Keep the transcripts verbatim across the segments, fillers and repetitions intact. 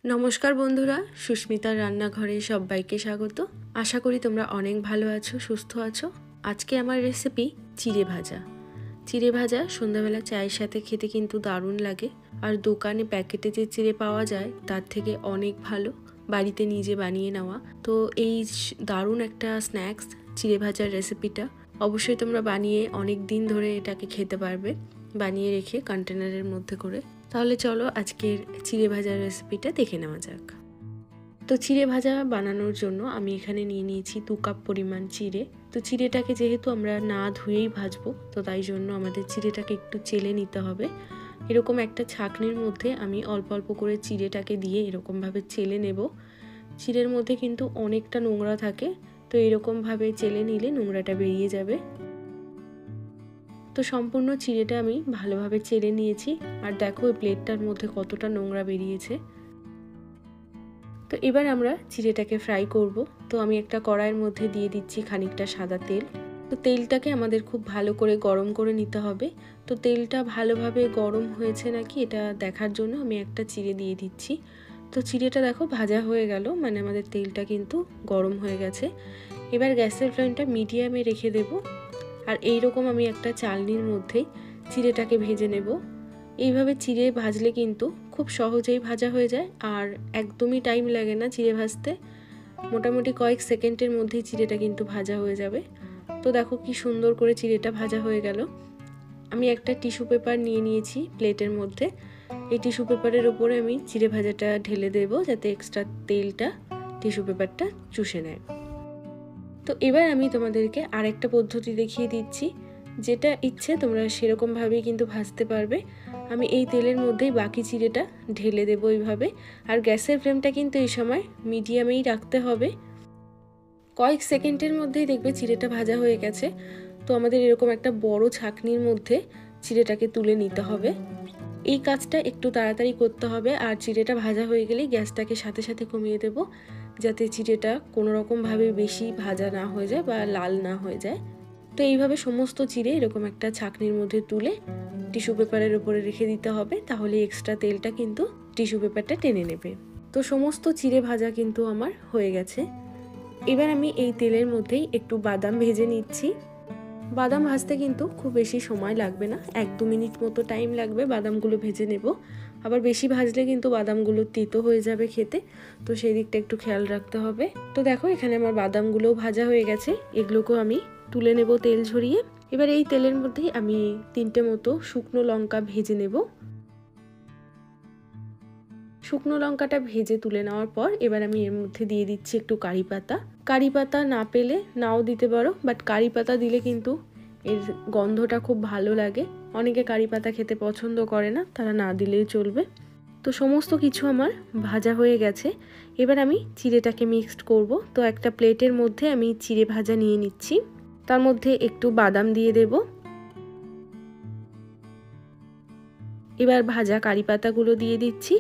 নমস্কার বন্ধুরা, সুস্মিতার রান্নাঘরে সবাইকে স্বাগত। আশা করি তোমরা অনেক ভালো আছো, সুস্থ আছো। আজকে আমার রেসিপি চিড়ে ভাজা। চিড়ে ভাজা সন্ধ্যাবেলা চায়ের সাথে খেতে কিন্তু দারুণ লাগে। আর দোকানে প্যাকেটে যে চিড়ে পাওয়া যায় তার থেকে অনেক ভালো বাড়িতে নিজে বানিয়ে নেওয়া। তো এই দারুণ একটা স্ন্যাক্স চিড়ে ভাজার রেসিপিটা অবশ্যই তোমরা বানিয়ে অনেক দিন ধরে এটাকে খেতে পারবে, বানিয়ে রেখে কন্টেনারের মধ্যে করে। তাহলে চলো আজকের চিড়ে ভাজার রেসিপিটা দেখে নেওয়া যাক। তো চিড়ে ভাজা বানানোর জন্য আমি এখানে নিয়ে নিয়েছি দু কাপ পরিমাণ চিড়ে। তো চিড়েটাকে যেহেতু আমরা না ধুয়েই ভাজবো, তো তাই জন্য আমাদের চিড়েটাকে একটু চেলে নিতে হবে। এরকম একটা ছাঁকনির মধ্যে আমি অল্প অল্প করে চিড়েটাকে দিয়ে এরকমভাবে চেলে নেব। চিড়ের মধ্যে কিন্তু অনেকটা নোংরা থাকে, তো এরকমভাবে চেলে নিলে নোংরাটা বেরিয়ে যাবে। তো সম্পূর্ণ চিড়েটা আমি ভালোভাবে চেলে নিয়েছি। আর দেখো ওই প্লেটটার মধ্যে কতটা নোংরা বেরিয়েছে। তো এবার আমরা চিড়েটাকে ফ্রাই করব। তো আমি একটা কড়াইয়ের মধ্যে দিয়ে দিচ্ছি খানিকটা সাদা তেল। তো তেলটাকে আমাদের খুব ভালো করে গরম করে নিতে হবে। তো তেলটা ভালোভাবে গরম হয়েছে নাকি এটা দেখার জন্য আমি একটা চিড়ে দিয়ে দিচ্ছি। তো চিড়েটা দেখো ভাজা হয়ে গেল, মানে আমাদের তেলটা কিন্তু গরম হয়ে গেছে। এবার গ্যাসের ফ্লেমটা মিডিয়ামে রেখে দেব। আর এইরকম আমি একটা চালনির মধ্যেই চিড়েটাকে ভেজে নেব। এইভাবে চিড়ে ভাজলে কিন্তু খুব সহজেই ভাজা হয়ে যায় আর একদমই টাইম লাগে না চিড়ে ভাজতে। মোটামুটি কয়েক সেকেন্ডের মধ্যেই চিড়েটা কিন্তু ভাজা হয়ে যাবে। তো দেখো কি সুন্দর করে চিড়েটা ভাজা হয়ে গেল। আমি একটা টিস্যু পেপার নিয়ে নিয়েছি প্লেটের মধ্যে। এই টিস্যু পেপারের উপরে আমি চিড়ে ভাজাটা ঢেলে দেব, যাতে এক্সট্রা তেলটা টিস্যু পেপারটা চুষে নেয়। তো এবার আমি তোমাদেরকে আরেকটা পদ্ধতি দেখিয়ে দিচ্ছি, যেটা ইচ্ছে তোমরা সেরকমভাবেই কিন্তু ভাজতে পারবে। আমি এই তেলের মধ্যেই বাকি চিড়েটা ঢেলে দেবো এইভাবে। আর গ্যাসের ফ্লেমটা কিন্তু এই সময় মিডিয়ামেই রাখতে হবে। কয়েক সেকেন্ডের মধ্যেই দেখবে চিড়েটা ভাজা হয়ে গেছে। তো আমাদের এরকম একটা বড় ছাঁকনির মধ্যে চিড়েটাকে তুলে নিতে হবে। এই কাজটা একটু তাড়াতাড়ি করতে হবে। আর চিড়েটা ভাজা হয়ে গেলেই গ্যাসটাকে সাথে সাথে কমিয়ে দেব, যাতে চিড়েটা কোনো রকমভাবে বেশি ভাজা না হয়ে যায় বা লাল না হয়ে যায়। তো এইভাবে সমস্ত চিড়ে এরকম একটা ছাঁকনির মধ্যে তুলে টিস্যু পেপারের উপরে রেখে দিতে হবে, তাহলে এক্সট্রা তেলটা কিন্তু টিস্যু পেপারটা টেনে নেবে। তো সমস্ত চিড়ে ভাজা কিন্তু আমার হয়ে গেছে। এবার আমি এই তেলের মধ্যেই একটু বাদাম ভেজে নিচ্ছি। বাদাম ভাজতে কিন্তু খুব বেশি সময় লাগবে না, এক দু মিনিট মতো টাইম লাগবে বাদামগুলো ভেজে নেব। আবার বেশি ভাজলে কিন্তু বাদামগুলো তেতো হয়ে যাবে খেতে, তো সেই দিকটা একটু খেয়াল রাখতে হবে। তো দেখো এখানে আমার বাদামগুলোও ভাজা হয়ে গেছে, এগুলোকেও আমি তুলে নেব তেল ঝরিয়ে। এবার এই তেলের মধ্যেই আমি তিনটে মতো শুকনো লঙ্কা ভেজে নেব। শুকনো লঙ্কাটা ভেজে তুলে নেওয়ার পর এবার আমি এর মধ্যে দিয়ে দিচ্ছি একটু কারি পাতা। কারি পাতা না পেলে নাও দিতে পারো, বাট কারি পাতা দিলে কিন্তু এর গন্ধটা খুব ভালো লাগে। অনেকে কারি পাতা খেতে পছন্দ করে না, তারা না দিলেই চলবে। তো সমস্ত কিছু আমার ভাজা হয়ে গেছে। এবার আমি চিড়েটাকে মিক্সড করব। তো একটা প্লেটের মধ্যে আমি চিড়ে ভাজা নিয়ে নিচ্ছি, তার মধ্যে একটু বাদাম দিয়ে দেব। এবার ভাজা কারি পাতাগুলো দিয়ে দিচ্ছি।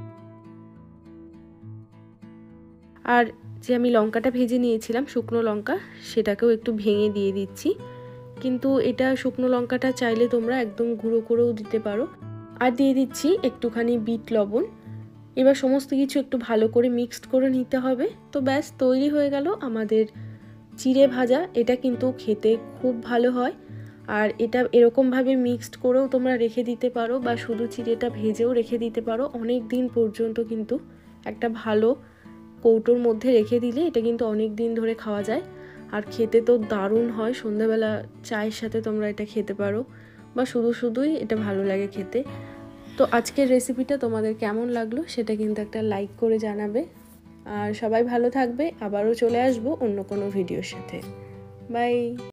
আর যে আমি লঙ্কাটা ভেজে নিয়েছিলাম শুকনো লঙ্কা, সেটাকেও একটু ভেঙে দিয়ে দিচ্ছি। কিন্তু এটা শুকনো লঙ্কাটা চাইলে তোমরা একদম গুঁড়ো করেও দিতে পারো। আর দিয়ে দিচ্ছি একটুখানি বিট লবণ। এবার সমস্ত কিছু একটু ভালো করে মিক্সড করে নিতে হবে। তো ব্যাস তৈরি হয়ে গেল আমাদের চিড়ে ভাজা। এটা কিন্তু খেতে খুব ভালো হয়। আর এটা এরকমভাবে মিক্সড করেও তোমরা রেখে দিতে পারো, বা শুধু চিড়েটা ভেজেও রেখে দিতে পারো। অনেক দিন পর্যন্ত কিন্তু একটা ভালো কৌটোর মধ্যে রেখে দিলে এটা কিন্তু অনেক দিন ধরে খাওয়া যায়। আর খেতে তো দারুণ হয়। সন্ধ্যাবেলা চায়ের সাথে তোমরা এটা খেতে পারো, বা শুধু শুধুই এটা ভালো লাগে খেতে। তো আজকের রেসিপিটা তোমাদের কেমন লাগলো সেটা কিন্তু একটা লাইক করে জানাবে। আর সবাই ভালো থাকবে। আবারও চলে আসবো অন্য কোনো ভিডিওর সাথে। বাই।